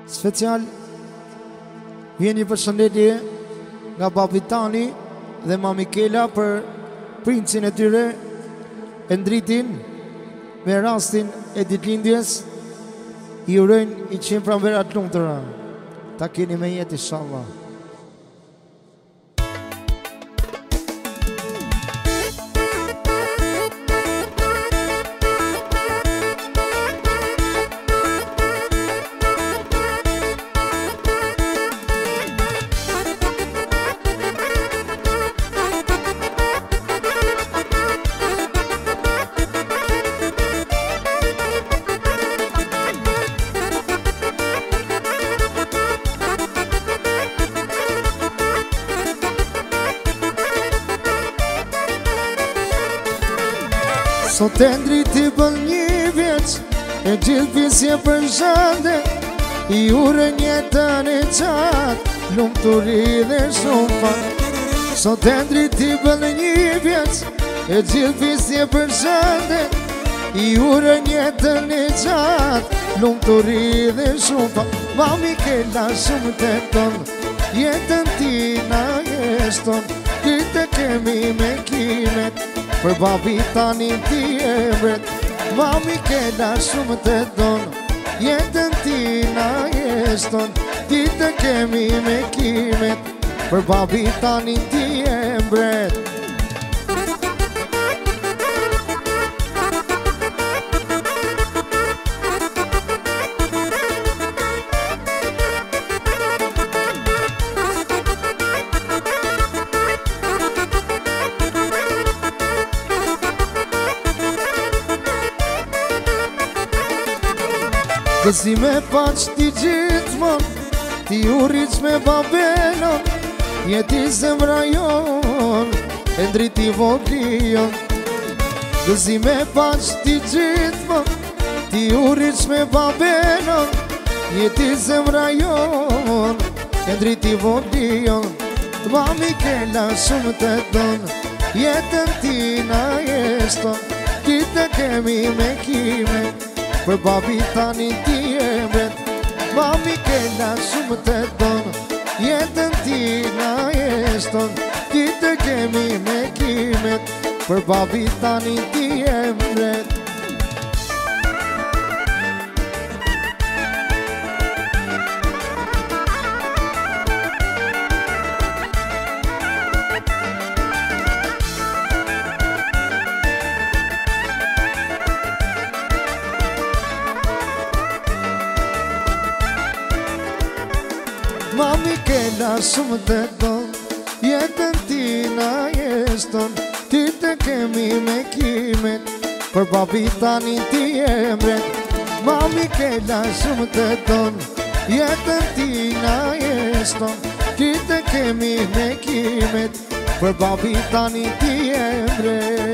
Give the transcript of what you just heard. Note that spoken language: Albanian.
Special vjen një përshëndetje nga babi Tani dhe mami Kela për princin e tyre Endritin me rastin e ditëlindjes. I urojnë i qenë pranvera të lumtura. Ta keni me jetë inshallah. Sot e ndriti bën një vjeç, e gjithë pisje për shande, i ure njetën e qatë, lumturi dhe shumë fat. Sot e ndriti bën një vjeç, e gjithë pisje për shande, i ure njetën e qatë, lumturi dhe shumë fat. Mami Kela shumë të tonë, jetën tina jeston, ty kemi me kimet, për babi Tani ti e mbret. Mami Kela shumë të donë, jetën tina jeston, ti të kemi me kimet, për babi Tani ti e mbret. Kësi me paq ti gjithmon, ti u rriq me babelon, jeti zemra jon, e ndriti voglion. Kësi me paq ti gjithmon, ti u rriq me babelon, jeti zemra jon, e ndriti voglion. Mami Kela shumë të donë, jetën tina jeston, ti të kemi me kime, për babi Tani ti e mbret. Mami Kela shumë të donë, jetën tina jeston, ti të kemi me kimet, për babi Tani ti e mbret. Mami Kela shumë të donë, jetën tina jeston, ti të kemi me kimet, për babi Tani ti e mbret. Mami Kela shumë të donë, jetën tina jeston, ti të kemi me kimet, për babi Tani ti e mbret.